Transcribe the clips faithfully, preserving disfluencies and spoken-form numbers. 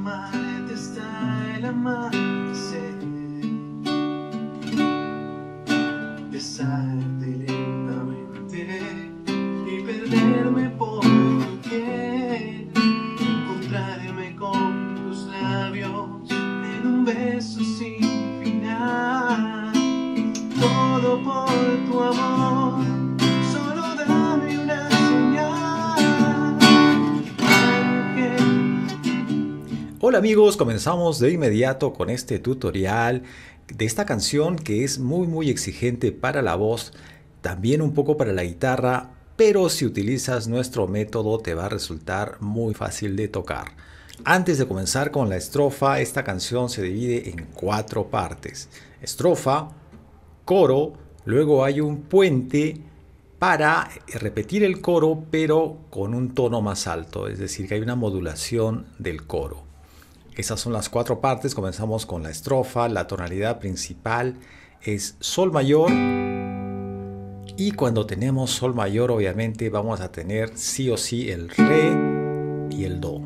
amarte hasta el amanecer, besarte lentamente y perderme por tu piel, encontrarme con tus labios en un beso sin final, todo por tu amor. Solo dame una señal, ángel. Hola amigos, comenzamos de inmediato con este tutorial de esta canción que es muy muy exigente para la voz, también un poco para la guitarra, pero si utilizas nuestro método te va a resultar muy fácil de tocar. Antes de comenzar con la estrofa, esta canción se divide en cuatro partes: estrofa, coro, luego hay un puente para repetir el coro pero con un tono más alto, es decir que hay una modulación del coro. Esas son las cuatro partes. Comenzamos con la estrofa. La tonalidad principal es sol mayor, y cuando tenemos sol mayor obviamente vamos a tener sí o sí el re y el do.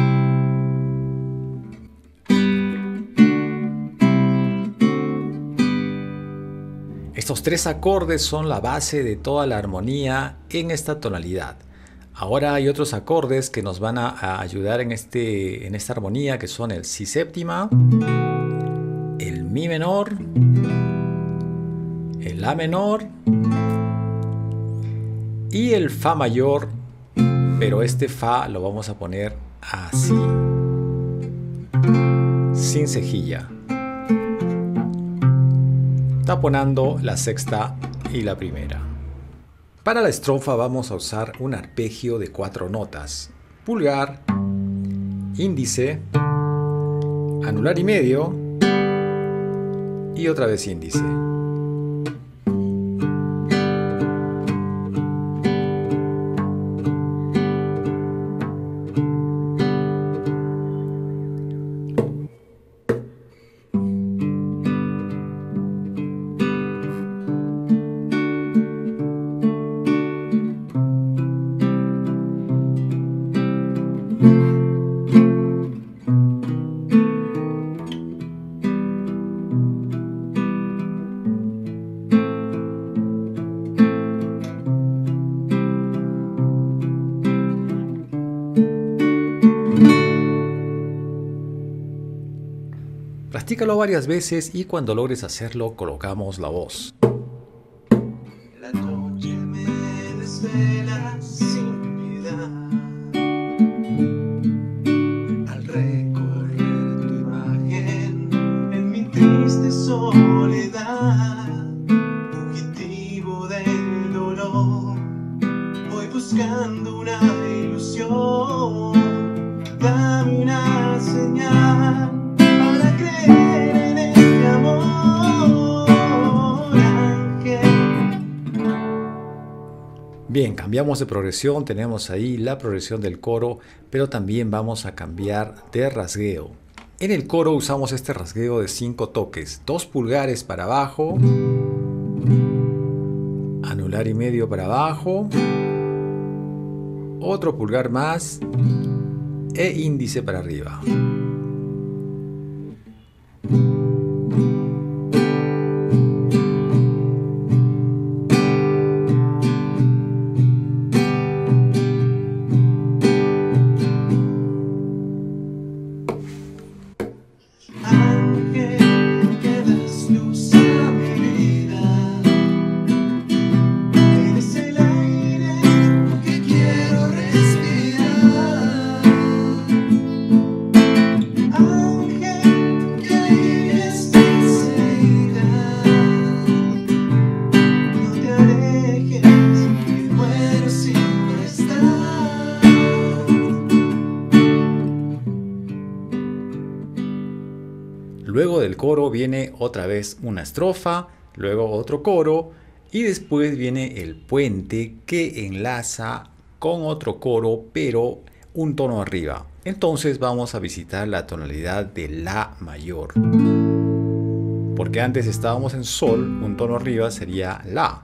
Estos tres acordes son la base de toda la armonía en esta tonalidad. Ahora hay otros acordes que nos van a, a ayudar en, este, en esta armonía, que son el si séptima, el mi menor, el la menor y el fa mayor, pero este fa lo vamos a poner así, sin cejilla, taponando la sexta y la primera. Para la estrofa vamos a usar un arpegio de cuatro notas: pulgar, índice, anular y medio y otra vez índice. Practícalo varias veces y cuando logres hacerlo colocamos la voz. La noche me desvela sin piedad, al recorrer tu imagen en mi triste soledad, fugitivo del dolor, voy buscando una ilusión. Dame una señal para creer en este amor, ángel. Bien, cambiamos de progresión. Tenemos ahí la progresión del coro, pero también vamos a cambiar de rasgueo. En el coro usamos este rasgueo de cinco toques: dos pulgares para abajo, anular y medio para abajo, otro pulgar más e índice para arriba. Luego del coro viene otra vez una estrofa, luego otro coro y después viene el puente que enlaza con otro coro pero un tono arriba. Entonces vamos a visitar la tonalidad de la mayor. Porque antes estábamos en sol, un tono arriba sería la.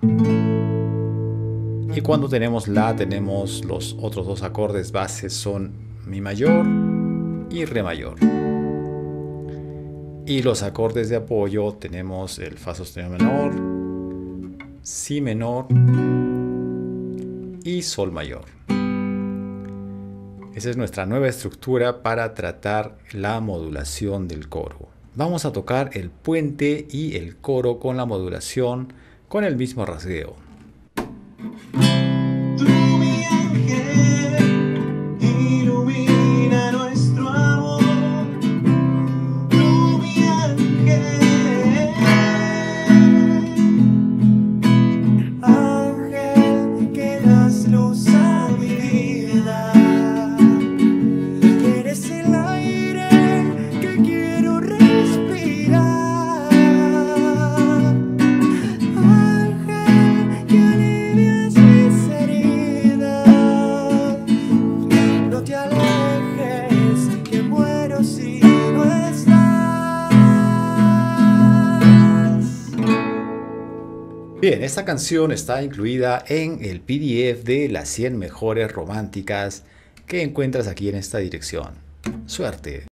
Y cuando tenemos la tenemos los otros dos acordes bases son mi mayor y re mayor. Y los acordes de apoyo tenemos el fa sostenido menor, si menor y sol mayor. Esa es nuestra nueva estructura para tratar la modulación del coro. Vamos a tocar el puente y el coro con la modulación con el mismo rasgueo. Tú, mi ángel, ilumina nuestro amor. Tú, mi ángel, ángel que das luz a mi vida. Eres el aire que quiero respirar. Ángel que alivias mis heridas. No te alejes, que muero si no estás. Bien, esta canción está incluida en el P D F de las cien mejores románticas que encuentras aquí en esta dirección. Suerte.